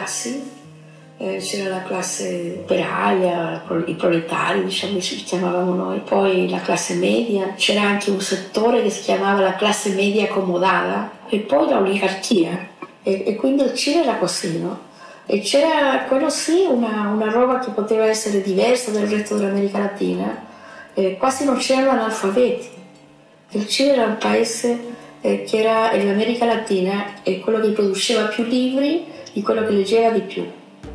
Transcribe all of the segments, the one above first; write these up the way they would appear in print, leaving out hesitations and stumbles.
classi. C'era la classe operaia, i proletari, diciamo, ci chiamavamo noi, poi la classe media, c'era anche un settore che si chiamava la classe media accomodata e poi l'oligarchia. E quindi il Cile era così, no? E c'era, quello sì, una roba che poteva essere diversa dal resto dell'America Latina, quasi non c'erano analfabeti. Il Cile era un paese che era, l'America Latina, quello che produceva più libri di quello che leggeva di più.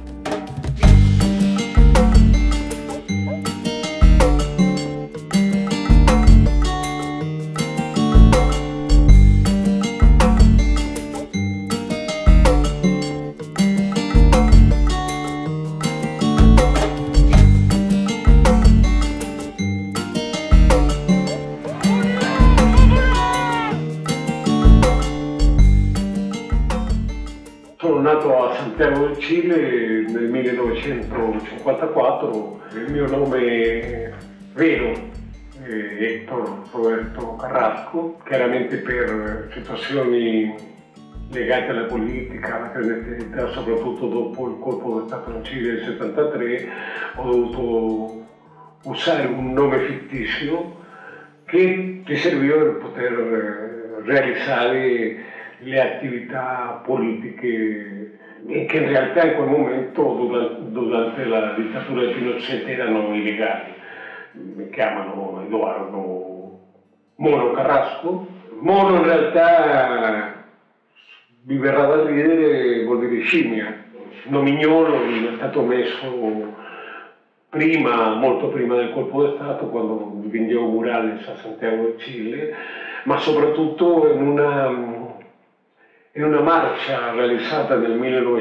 Sono nato a Santiago del Cile nel 1954, il mio nome vero è Héctor Roberto Carrasco, chiaramente per situazioni legate alla politica, alla clandestinità, soprattutto dopo il colpo di Stato in Cile del 73, ho dovuto usare un nome fittizio che mi serviva per poter realizzare le attività politiche che in realtà in quel momento durante la dittatura di Pinochet erano illegali. Mi chiamano Edoardo Mono Carrasco. Mono in realtà mi verrà da ridere, vuol dire scimmia. Nomignolo è stato messo prima, molto prima del colpo di Stato, quando dipingevo murales a Santiago del Cile, ma soprattutto in una marcia realizzata nel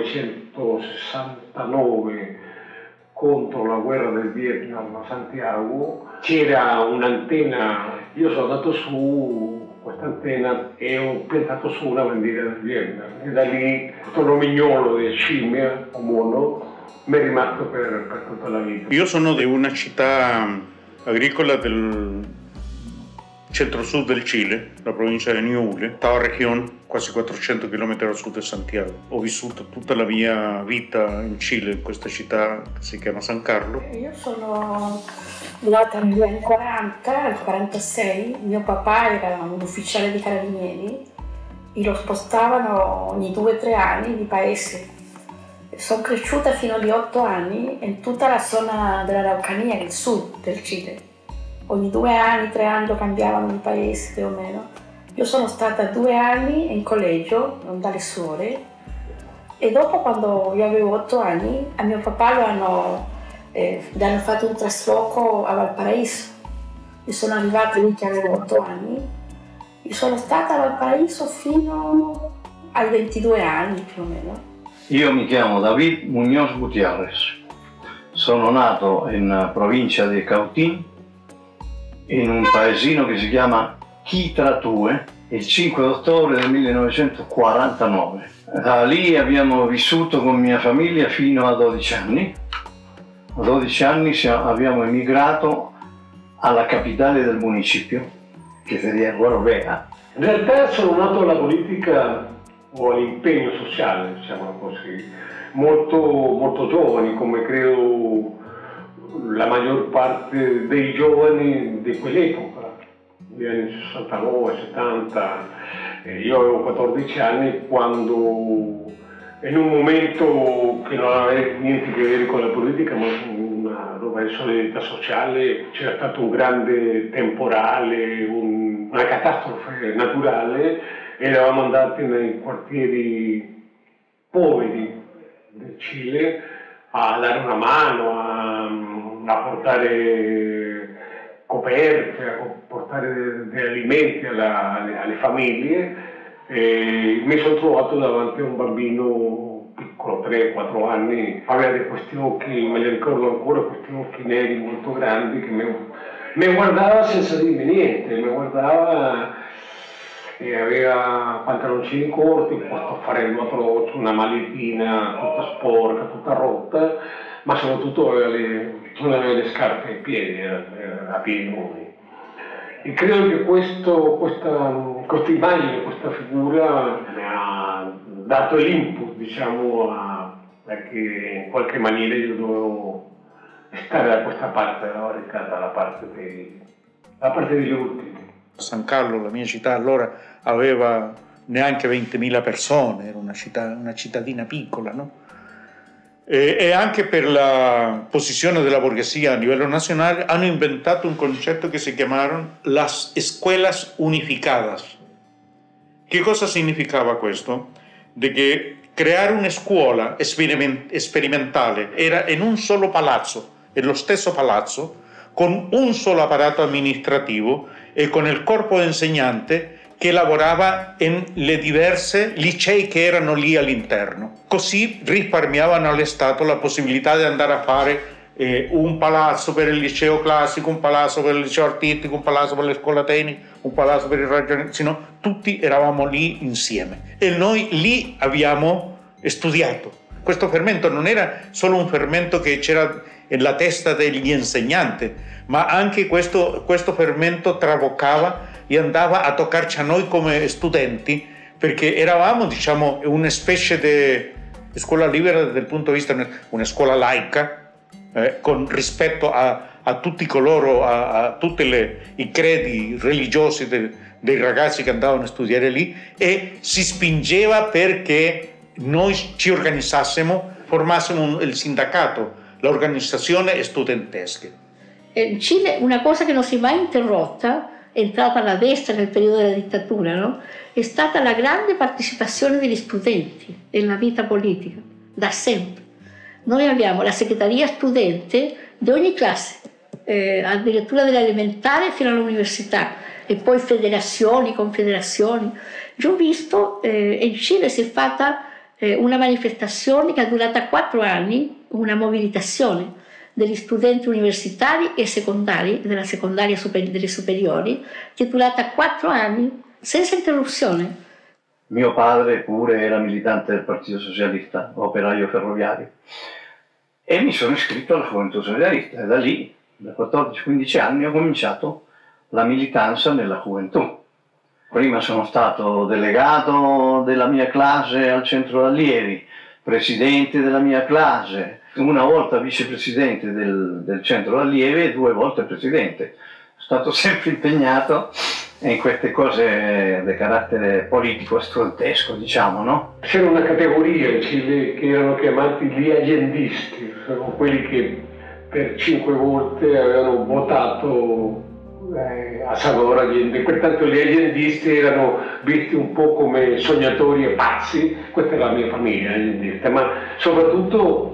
1969 contro la guerra del Vietnam a Santiago. C'era un'antenna, io sono andato su questa antenna e ho piantato su una bandiera del Vietnam e da lì questo nomignolo di scimmia o mono mi è rimasto per tutta la vita. Io sono di una città agricola del centro-sud del Cile, la provincia di Ñuble, Estado Región, quasi 400 km a sud di Santiago. Ho vissuto tutta la mia vita in Cile, in questa città che si chiama San Carlo. Io sono nata negli anni 40, al 46, mio papà era un ufficiale di carabinieri e lo spostavano ogni 2 o 3 anni di paese. Sono cresciuta fino agli 8 anni in tutta la zona dell'Araucanía, del sud del Cile. Ogni 2 anni, 3 anni lo cambiavano di paese più o meno. Io sono stata 2 anni in collegio, dalle suore, e dopo, quando io avevo 8 anni, a mio papà gli hanno fatto un trasloco a Valparaíso. Io sono arrivata lì che avevo 8 anni e sono stata a Valparaíso fino ai 22 anni più o meno. Io mi chiamo David Muñoz Gutiérrez, sono nato in provincia di Cautín, in un paesino che si chiama Quitratue, il 5 ottobre del 1949. Da lì abbiamo vissuto con mia famiglia fino a 12 anni. A 12 anni abbiamo emigrato alla capitale del municipio, che sería Gorbea. In realtà sono nato alla politica o all'impegno sociale, diciamo così, molto giovani, come credo la maggior parte dei giovani di quell'epoca, negli anni 69, 70. Io avevo 14 anni quando, in un momento che non aveva niente a che vedere con la politica, ma una roba di solidarietà sociale, c'era stato un grande temporale, una catastrofe naturale, e eravamo andati nei quartieri poveri del Cile a dare una mano, a portare coperte, a portare degli alimenti alle famiglie. E mi sono trovato davanti a un bambino piccolo, 3-4 anni, aveva questi occhi, me li ricordo ancora, questi occhi neri molto grandi, che mi guardava senza dirmi niente, mi guardava e aveva pantaloncini corti, questo farello atroce, una maletina tutta sporca, tutta rotta, ma soprattutto non aveva le scarpe ai piedi, era a piedi nudi. E credo che questa immagine, questa figura mi ha dato l'input, diciamo, a perché in qualche maniera io dovevo stare da questa parte della barricata, dalla parte degli ultimi. San Carlo, la mia città, allora aveva neanche 20.000 persone, era una cittadina piccola, no? E anche per la posizione della borghesia a livello nazionale hanno inventato un concetto che si chiamarono las escuelas unificadas. Che cosa significava questo? Di che creare una scuola sperimentale era in un solo palazzo, è lo stesso palazzo, con un solo apparato amministrativo e con il corpo insegnante che lavorava nelle diverse licei che erano lì all'interno. Così risparmiavano allo Stato la possibilità di andare a fare un palazzo per il liceo classico, un palazzo per il liceo artistico, un palazzo per le scuole tecniche, un palazzo per il ragionamento, sino tutti eravamo lì insieme. E noi lì abbiamo studiato. Questo fermento non era solo un fermento che c'era nella testa degli insegnanti, ma anche questo fermento traboccava e andava a toccarci a noi come studenti, perché eravamo, diciamo, una specie di scuola libera dal punto di vista una scuola laica, con rispetto a tutti coloro, a tutti i credi religiosi dei ragazzi che andavano a studiare lì, e si spingeva perché noi ci organizzassimo, formassimo il sindacato, l'organizzazione studentesca. In Cile una cosa che non si è mai interrotta, è entrata alla destra nel periodo della dittatura, no? È stata la grande partecipazione degli studenti nella vita politica, da sempre. Noi abbiamo la segreteria studente di ogni classe, addirittura dell'elementare fino all'università, e poi federazioni, confederazioni. Io ho visto, in Cile si è fatta una manifestazione che è durata 4 anni, una mobilitazione degli studenti universitari e secondari, della secondaria delle superiori, che è durata 4 anni senza interruzione. Mio padre pure era militante del Partito Socialista, operaio ferroviario, e mi sono iscritto alla Gioventù Socialista, e da lì, da 14-15 anni, ho cominciato la militanza nella Gioventù. Prima sono stato delegato della mia classe al centro allievi, presidente della mia classe, una volta vicepresidente del centro allievi e 2 volte presidente. Sono stato sempre impegnato in queste cose di carattere politico studentesco, diciamo, no? C'era una categoria in Cile che erano chiamati gli agendisti, sono quelli che per 5 volte avevano votato a Salvador Allende, pertanto gli agendisti erano visti un po' come sognatori e pazzi. Questa era la mia famiglia agendista, ma soprattutto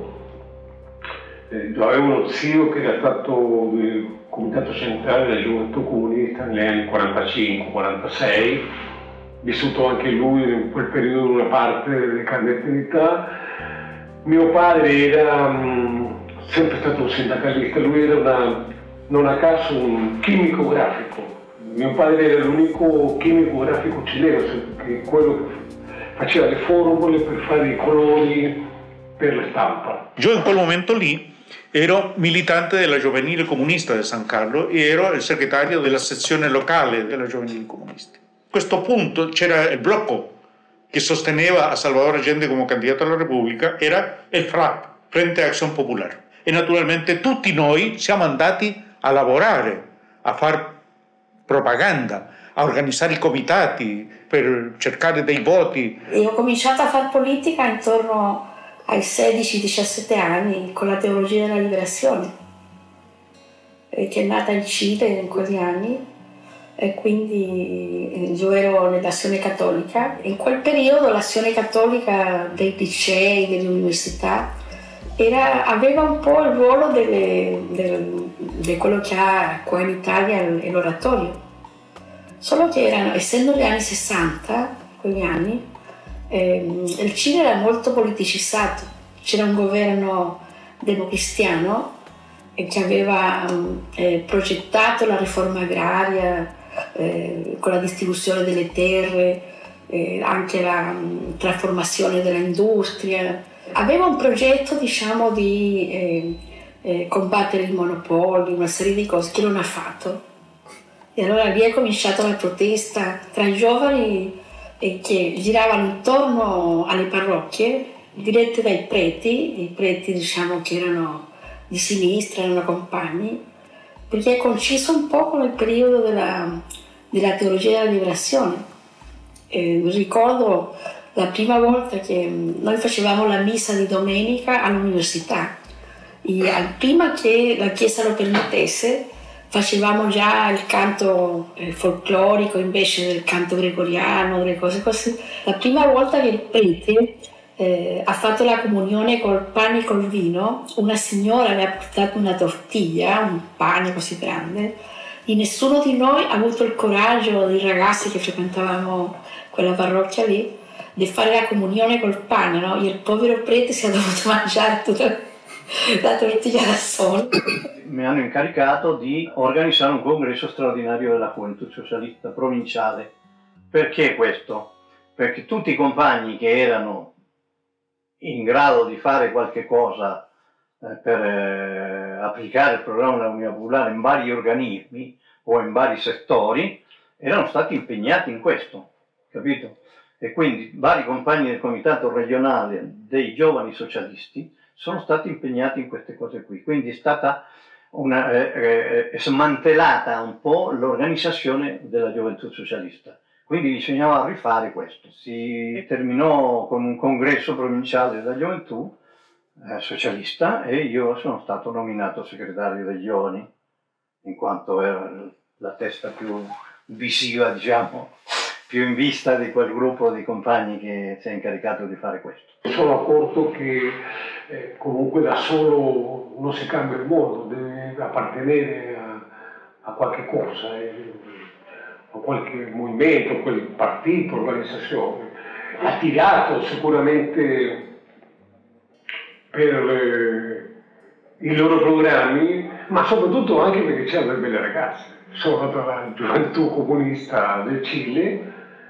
avevo uno zio che era stato del comitato centrale della Gioventù Comunista negli anni 45-46, vissuto anche lui in quel periodo una parte delle clandestinità. Mio padre era sempre stato un sindacalista, lui era non a caso un chimico grafico. Mio padre era l'unico chimico grafico cileno, che quello che faceva le formule per fare i colori per la stampa. Io in quel momento lì ero militante della Giovanile Comunista di San Carlo e ero il segretario della sezione locale della Giovanile Comunista. A questo punto c'era il blocco che sosteneva a Salvador Allende come candidato alla Repubblica, era il FRAP, Frente Acción Popular. E naturalmente tutti noi siamo andati a lavorare, a fare propaganda, a organizzare i comitati per cercare dei voti. E ho cominciato a fare politica intorno ai 16-17 anni con la teologia della liberazione, che è nata in Cile in quegli anni, e quindi io ero nell'azione cattolica. In quel periodo l'azione cattolica dei licei, delle università, aveva un po' il ruolo di quello che ha qua in Italia l'oratorio, solo che essendo gli anni 60, quegli anni, il Cile era molto politicizzato, c'era un governo democristiano che aveva progettato la riforma agraria con la distribuzione delle terre, anche la trasformazione dell'industria. Aveva un progetto, diciamo, di combattere i monopoli, una serie di cose che non ha fatto. E allora lì è cominciata la protesta tra i giovani che giravano intorno alle parrocchie dirette dai preti, i preti diciamo che erano di sinistra, erano compagni, perché è coinciso un po' con il periodo della teologia della liberazione. Ricordo la prima volta che noi facevamo la messa di domenica all'università. Prima che la Chiesa lo permettesse, facevamo già il canto folclorico invece del canto gregoriano, delle cose così. La prima volta che il prete ha fatto la comunione col pane e col vino, una signora aveva portato una tortiglia, un pane così grande, e nessuno di noi ha avuto il coraggio, dei ragazzi che frequentavamo quella parrocchia lì, di fare la comunione col pane, no? E il povero prete si è dovuto mangiare tutta la tortiglia da solo. Mi hanno incaricato di organizzare un congresso straordinario della Juventud Socialista provinciale. Perché questo? Perché tutti i compagni che erano in grado di fare qualche cosa per applicare il programma della Comunità Popolare in vari organismi o in vari settori erano stati impegnati in questo, capito? E quindi vari compagni del comitato regionale dei giovani socialisti sono stati impegnati in queste cose qui, quindi è stata smantellata un po' l'organizzazione della gioventù socialista, quindi bisognava rifare questo. Si terminò con un congresso provinciale della gioventù socialista e io sono stato nominato segretario dei giovani, in quanto era la testa più visiva, diciamo, più in vista di quel gruppo di compagni che si è incaricato di fare questo. Sono accorto che comunque da solo non si cambia il mondo, deve appartenere a qualche cosa, a qualche movimento, quel partito, organizzazione. Ha tirato sicuramente per i loro programmi, ma soprattutto anche perché c'erano delle belle ragazze. Sono andato alla gioventù comunista del Cile,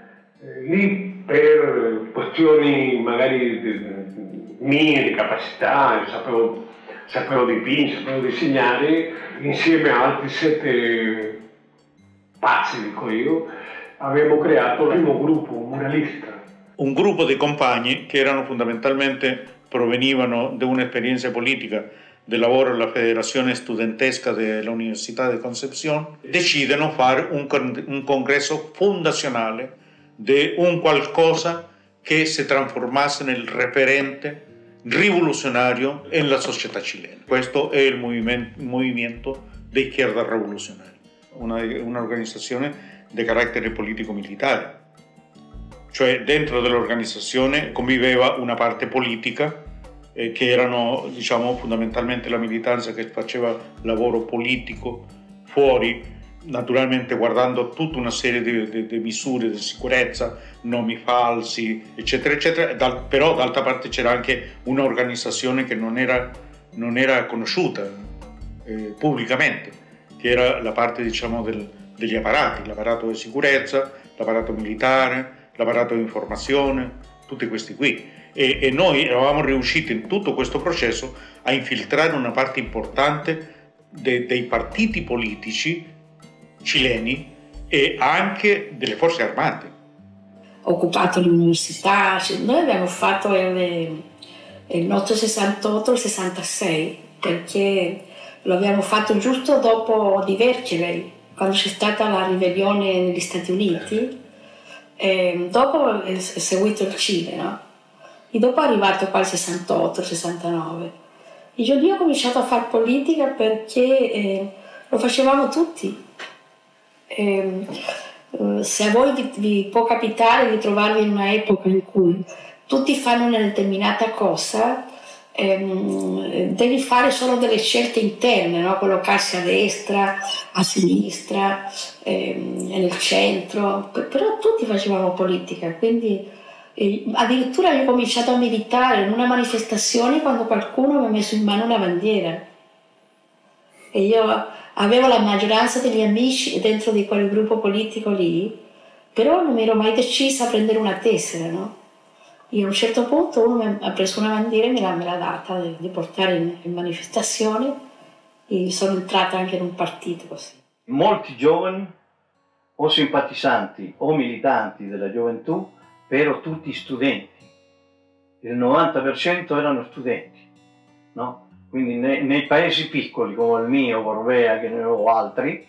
lì per questioni magari mie di capacità, sapevo dipingere, sapevo disegnare, insieme a altri 7 pazzi, dico io, abbiamo creato il primo gruppo muralista. Un gruppo di compagni che erano fondamentalmente, provenivano da un'esperienza politica del lavoro alla Federazione Studentesca dell'Università di Concepción, decidono fare un congresso fondazionale di un qualcosa che si trasformasse nel referente rivoluzionario nella società cilena. Questo è il movimento di Izquierda Revolucionaria, un'organizzazione di carattere politico-militare. Cioè dentro dell'organizzazione conviveva una parte politica che erano, diciamo, fondamentalmente la militanza che faceva lavoro politico fuori, naturalmente guardando tutta una serie di misure di sicurezza, nomi falsi, eccetera, eccetera, però d'altra parte c'era anche un'organizzazione che non era conosciuta pubblicamente, che era la parte, diciamo, degli apparati, l'apparato di sicurezza, l'apparato militare, l'apparato di informazione, tutti questi qui. E noi eravamo riusciti in tutto questo processo a infiltrare una parte importante dei partiti politici cileni e anche delle forze armate. Occupato l'università, noi abbiamo fatto il nostro 68, il 66, perché lo abbiamo fatto giusto dopo di Vercelli, quando c'è stata la ribellione negli Stati Uniti, e dopo è seguito il Cile, no? E dopo è arrivato qua il 68, il 69. E io ho cominciato a fare politica perché lo facevamo tutti. Se a voi vi può capitare di trovarvi in una epoca in cui tutti fanno una determinata cosa, devi fare solo delle scelte interne, no? Collocarsi a destra, a sinistra, nel centro, però tutti facevamo politica, quindi addirittura io ho cominciato a militare in una manifestazione quando qualcuno mi ha messo in mano una bandiera e io avevo la maggioranza degli amici dentro di quel gruppo politico lì, però non mi ero mai decisa a prendere una tessera, no? E a un certo punto uno mi ha preso una bandiera e me l'ha data di portare in manifestazione e sono entrata anche in un partito così. Molti giovani o simpatizzanti o militanti della gioventù, però tutti studenti. il 90% erano studenti, no? Quindi nei paesi piccoli come il mio, Gorbea, che ne ho altri,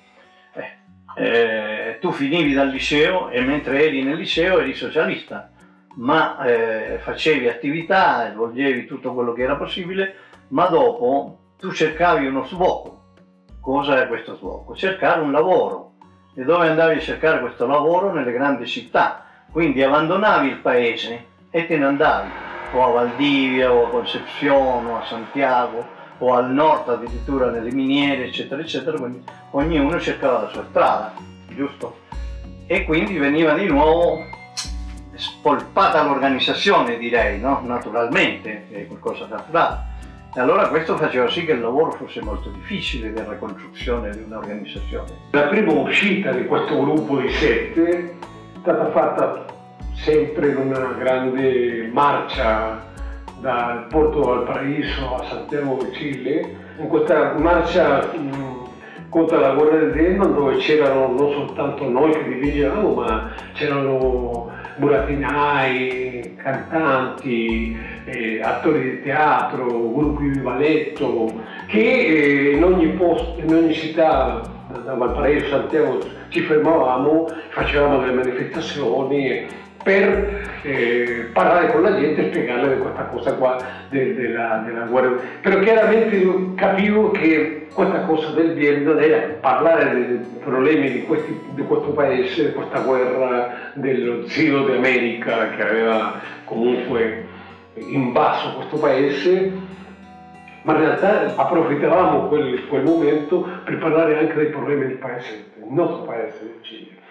tu finivi dal liceo e mentre eri nel liceo eri socialista, ma facevi attività, svolgevi tutto quello che era possibile, ma dopo tu cercavi uno sbocco. Cosa è questo sbocco? Cercare un lavoro. E dove andavi a cercare questo lavoro? Nelle grandi città. Quindi abbandonavi il paese e te ne andavi o a Valdivia o a Concepción o a Santiago o al nord addirittura nelle miniere, eccetera eccetera. Quindi ognuno cercava la sua strada, giusto? E quindi veniva di nuovo spolpata l'organizzazione, direi, no? Naturalmente, è qualcosa naturale. E allora questo faceva sì che il lavoro fosse molto difficile, la ricostruzione di un'organizzazione. La prima uscita di questo gruppo di 7 è stata fatta sempre in una grande marcia dal Porto Valparaíso a Santiago de Chile. In questa marcia contro la guerra del Vietnam, dove c'erano non soltanto noi che dirigevamo, ma c'erano burattinai, cantanti, attori di teatro, gruppi di balletto, che in ogni posto, in ogni città, da Valparaíso a Santiago, ci fermavamo, facevamo delle manifestazioni per parlare con la gente e spiegarle di questa cosa qua della guerra. Però chiaramente capivo che questa cosa del Vietnam era parlare dei problemi di questo paese, di questa guerra dello Zio d'America che aveva comunque invaso questo paese, ma in realtà approfittavamo quel momento per parlare anche dei problemi del paese, del nostro paese, del Cile.